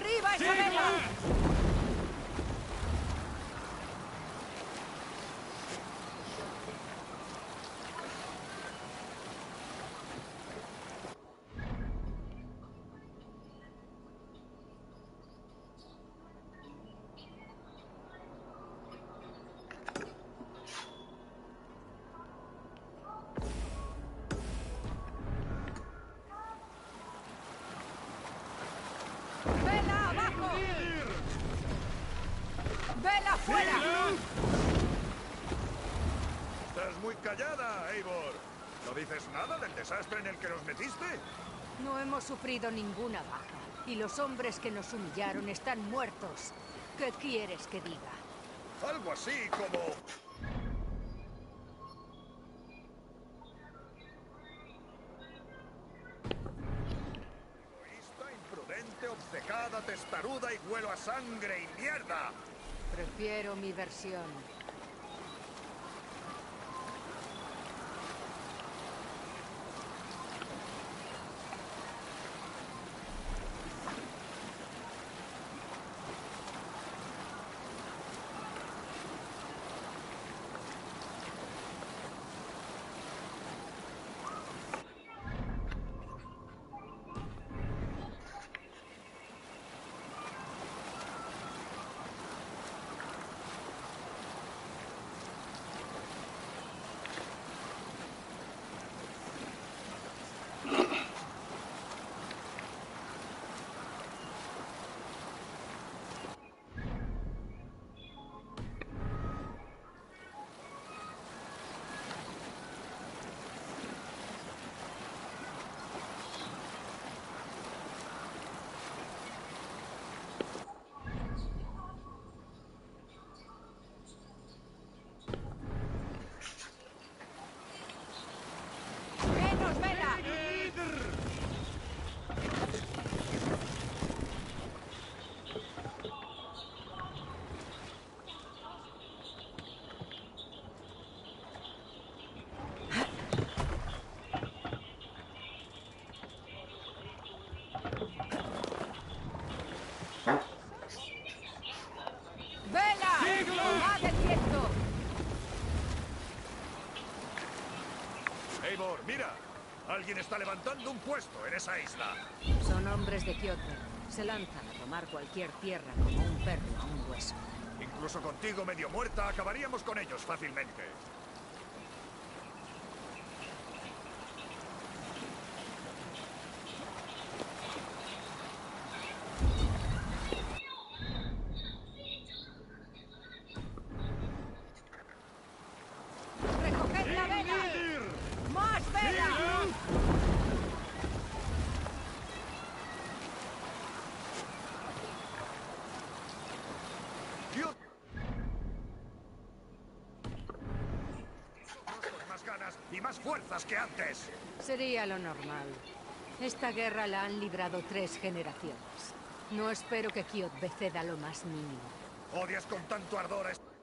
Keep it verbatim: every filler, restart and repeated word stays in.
¡Arriba esa vela! ¡Vela abajo! ¡Vela fuera! Estás muy callada, Eivor. ¿No dices nada del desastre en el que nos metiste? No hemos sufrido ninguna baja. Y los hombres que nos humillaron están muertos. ¿Qué quieres que diga? Algo así como... egoísta, imprudente, obcecada, testaruda y huelo a sangre y mierda. Prefiero mi versión. ¡Menos vela! ¡Vela! ¡Tomad el viento! Eivor, mira. Alguien está levantando un puesto en esa isla. Son hombres de Kjotve. Se lanzan a tomar cualquier tierra como un perro a un hueso. Incluso contigo medio muerta acabaríamos con ellos fácilmente. ¡Recoged la vela! ¡Más vela! Dios. Con más ganas y más fuerzas que antes. Sería lo normal. Esta guerra la han librado tres generaciones. No espero que Kjotve ceda lo más mínimo. Odias con tanto ardor a...